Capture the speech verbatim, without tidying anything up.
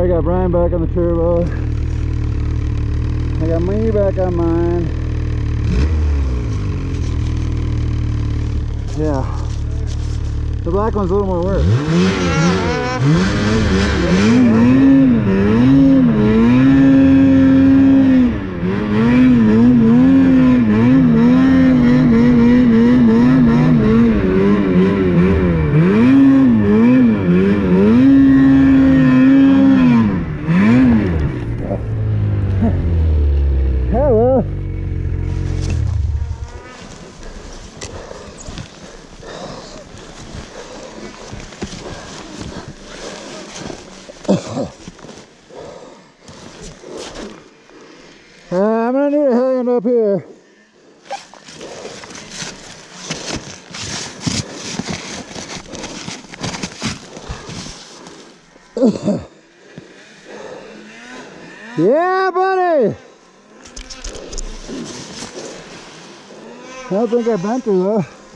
I got Brian back on the turbo. I got me back on mine. Yeah. The black one's a little more work. Hello. Uh, I'm gonna need a hand up here. Yeah, buddy. I don't think I bent her though.